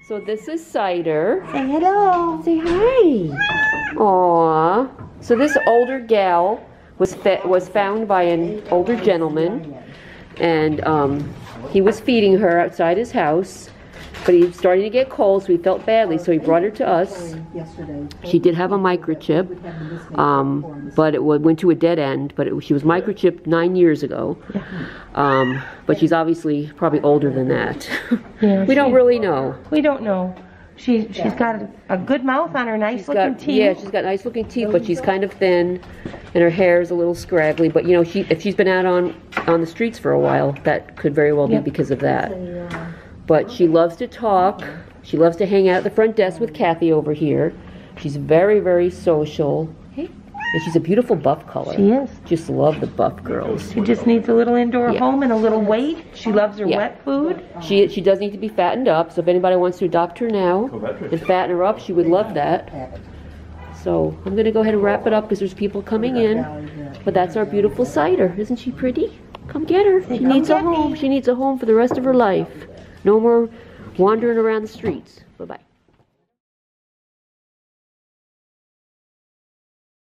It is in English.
So this is Cider. Say hello. Say hi. Aww. So this older gal was found by an older gentleman, and he was feeding her outside his house, but he was starting to get cold, so he felt badly, so he brought her to us. She did have a microchip, but it went to a dead end, but she was microchipped 9 years ago. But she's obviously probably older than that. Yeah, we don't really know. We don't know. She's got a good mouth on her, nice looking teeth. Yeah, she's got nice looking teeth, but she's kind of thin, and her hair is a little scraggly. But you know, if she's been out on the streets for a while, that could very well be because of that. But she loves to talk. She loves to hang out at the front desk with Kathy over here. She's very, very social. And she's a beautiful buff color. She is. Just love the buff girls. She just needs a little indoor home and a little weight. She loves her wet food. She does need to be fattened up, so if anybody wants to adopt her now and fatten her up, she would love that. So I'm going to go ahead and wrap it up because there's people coming in. But that's our beautiful Cider. Isn't she pretty? Come get her. She needs a home. She needs a home for the rest of her life. No more wandering around the streets. Bye-bye.